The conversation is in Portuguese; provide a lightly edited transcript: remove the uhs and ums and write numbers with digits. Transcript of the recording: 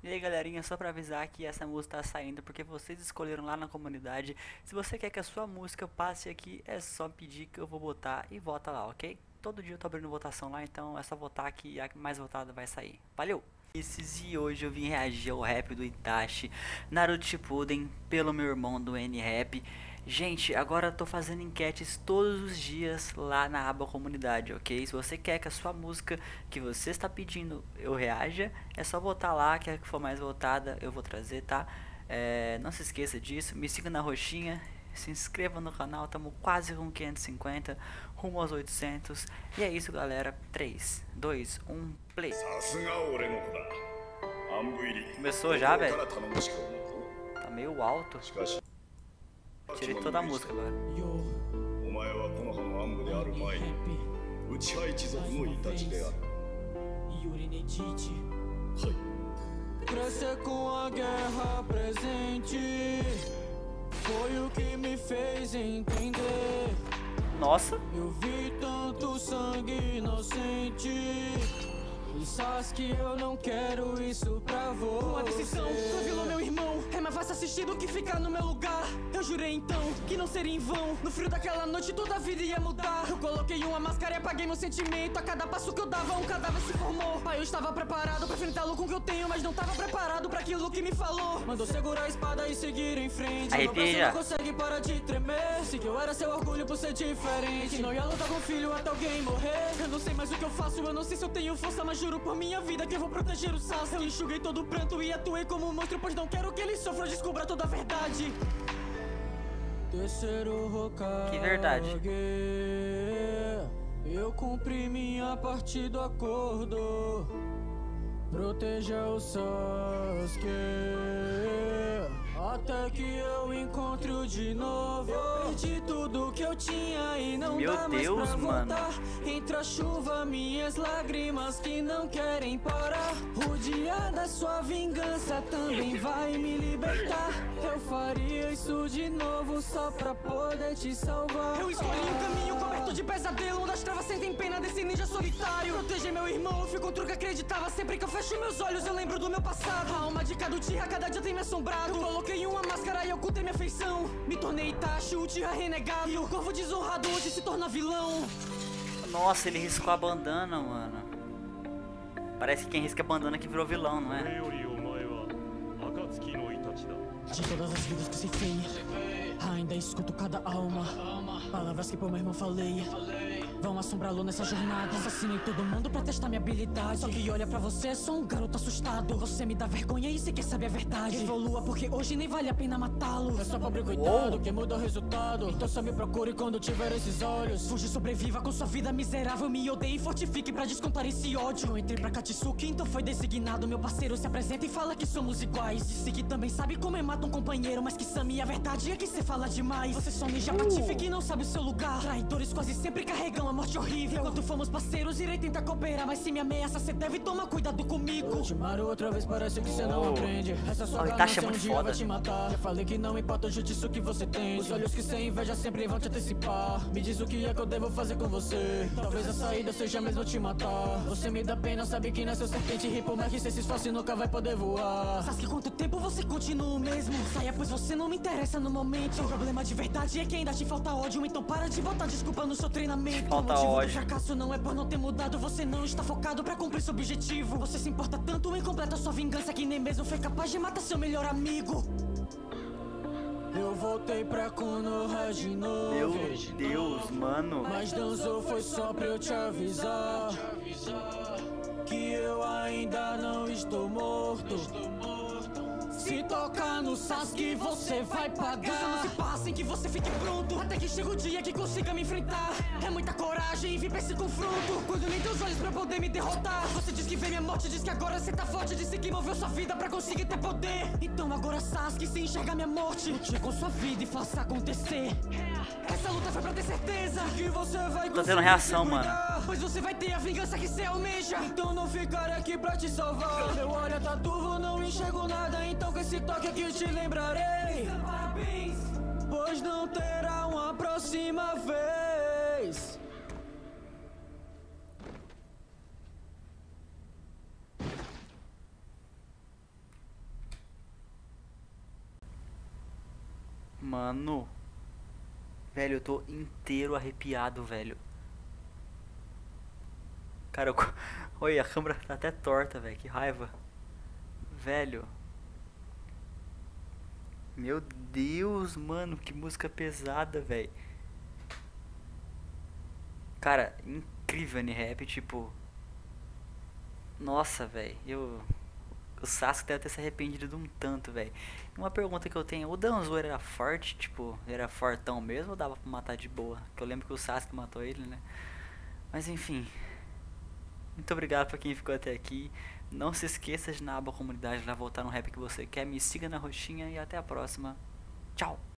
E aí galerinha, só pra avisar que essa música tá saindo porque vocês escolheram lá na comunidade. Se você quer que a sua música passe aqui, é só pedir que eu vou botar e vota lá, ok? Todo dia eu tô abrindo votação lá, então é só votar que a mais votada vai sair. Valeu! E hoje eu vim reagir ao rap do Itachi, Naruto Shippuden, pelo meu irmão do N-Rap. Gente, agora eu tô fazendo enquetes todos os dias lá na aba comunidade, ok? Se você quer que a sua música que você está pedindo eu reaja, é só votar lá, que a que for mais votada eu vou trazer, tá? Não se esqueça disso, me siga na roxinha, se inscreva no canal, estamos quase com 550, rumo aos 800. E é isso galera, 3, 2, 1, play. Começou já, velho? Tá meio alto. Tirei toda a música agora. Crescer com a guerra presente foi o que me fez entender. Nossa! Eu vi tanto sangue inocente. E Sasuke, eu não quero isso pra você. Uma decisão, revelou meu irmão. É mais fácil assistir do que ficar no meu lugar. Eu jurei então que não seria em vão. No frio daquela noite toda a vida ia mudar. Eu coloquei uma máscara e apaguei meu sentimento. A cada passo que eu dava um cadáver se formou. Pai, eu estava preparado pra enfrentá-lo com o que eu tenho, mas não estava preparado pra aquilo que me falou. Mandou segurar a espada e seguir em frente. Aí, Meu braço já não consegue parar de tremer. Se que eu era seu orgulho por ser diferente. Não ia lutar com o filho até alguém morrer. Eu não sei mais o que eu faço, eu não sei se eu tenho força, mas juro por minha vida que eu vou proteger o Sasuke. Eu enxuguei todo o pranto e atuei como um monstro, pois não quero que ele sofra ou descubra toda a verdade. Terceiro Hokage, que verdade. Eu cumpri minha parte do acordo. Proteja o Sasuke até que eu encontre-o de novo. Eu perdi tudo que eu tinha e não Meu dá mais Deus, pra mano. voltar. Entre a chuva, minhas lágrimas que não querem parar. O dia da sua vingança também vai me libertar. Eu faria isso de novo só pra poder te salvar. Eu escolhi um caminho coberto de pesadelo, onde as trevas sentem pena desse ninja solitário. Proteger meu irmão, eu fico contra o que acreditava. Sempre que eu fecho meus olhos eu lembro do meu passado. A alma de cada Uchiha cada dia tem me assombrado. Coloquei uma máscara e ocultei minha feição. Me tornei Itachi, o Uchiha renegado. E o corvo desonrado hoje se torna vilão. Nossa, ele riscou a bandana, mano. Parece que quem risca a bandana que virou vilão, não é? De todas as vidas que se fei, ainda escuto cada alma. Palavras que por meu irmão falei vão assombrá-lo nessa jornada. Assassinei todo mundo pra testar minha habilidade. Só que olha pra você, sou um garoto assustado. Você me dá vergonha e se quer saber a verdade. Evolua porque hoje nem vale a pena matá-lo. É só pobre cuidado que muda o resultado. Então só me procure quando tiver esses olhos. Fuge, sobreviva com sua vida miserável. Me odeie e fortifique pra descontar esse ódio. Eu entrei pra Katsuki, então foi designado. Meu parceiro se apresenta e fala que somos iguais. Disse que também sabe como é matar um companheiro, mas que Sami, a verdade é que cê fala demais. Você só mija patife e não sabe o seu lugar. Traidores quase sempre carregam a morte horrível. Enquanto fomos parceiros, irei tentar cooperar, mas se me ameaça, cê deve tomar cuidado comigo. Ultimaru outra vez, parece que cê não aprende. Essa sua Itachi é ganância um muito dia foda. vai te matar. Já falei que não importa o jutsu que você tem. Os olhos que cê inveja sempre vão te antecipar. Me diz o que é que eu devo fazer com você. Talvez a saída seja mesmo te matar. Você me dá pena, sabe que nasceu serpente. E por mais que cê se esforce, nunca vai poder voar. Sasuke, quanto tempo você continua o mesmo? Saia, pois você não me interessa no momento. O problema de verdade é que ainda te falta ódio. Então para de botar desculpa no seu treinamento. Falta o motivo ódio. do fracasso não é por não ter mudado. Você não está focado pra cumprir seu objetivo. Você se importa tanto em completar sua vingança que nem mesmo foi capaz de matar seu melhor amigo. Eu voltei pra Konoha de novo. Meu Deus, mano. Mas Danzo foi só pra eu te avisar que eu ainda não estou morto. Se tocar no Sasuke, você vai pagar. Os anos se passem que você fique pronto, até que chega o dia que consiga me enfrentar. É muita coragem vir pra esse confronto, quando nem teus olhos pra poder me derrotar. Você diz que vê minha morte, diz que agora você tá forte. Disse que moveu sua vida pra conseguir ter poder. Então agora Sasuke, se enxerga minha morte, lute com sua vida e faça acontecer. Essa luta foi pra ter certeza Que você vai Tô tendo reação, se mano. cuidar. pois você vai ter a vingança que cê almeja. Então não ficarei aqui pra te salvar. Meu olho tá turvo, não enxergo nada. Então com esse toque aqui te lembrarei. Parabéns. Pois não terá uma próxima vez. Mano. Velho, eu tô inteiro arrepiado, velho. Cara, eu... Oi, a câmera tá até torta, velho. Que raiva. Velho. Meu Deus, mano. Que música pesada, velho. Cara, incrível N-Rap, tipo... Nossa, velho. O Sasuke deve ter se arrependido de um tanto, velho. Uma pergunta que eu tenho, o Danzo era forte, tipo, era fortão mesmo ou dava pra matar de boa? Que eu lembro que o Sasuke matou ele, né? Mas enfim. Muito obrigado pra quem ficou até aqui. Não se esqueça de na aba comunidade lá voltar no rap que você quer. Me siga na roxinha e até a próxima. Tchau!